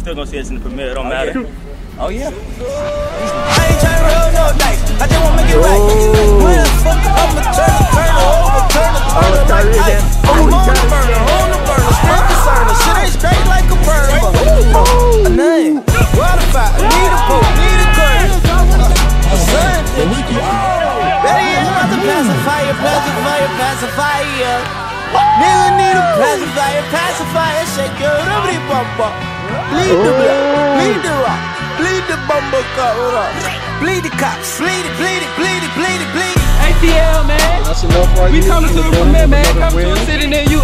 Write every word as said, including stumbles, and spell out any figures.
still gonna see us in the premiere. It don't oh, matter. Yeah. Oh yeah. I ain't trying to roll no dice. I just wanna make it right. When the fuck I'ma turn the burner over, turn the burner like ice. I'm on the burner, on the burner, still concerned. Shit ain't straight like a burner. A name, water fire, need a poke, need a curtain. A son, better yet, not the pacifier, pacifier, pacifier. Nigga need a pacifier, pacifier, shake your rubbery bumper. Bleed the blood, bleed the rock, bleed the bumper cover up. Bleed the cops, bleed it, bleed it, bleed it, bleed it, bleed it. A T L, man. That's enough right We here. coming to the premiere, man. Come to a city near you.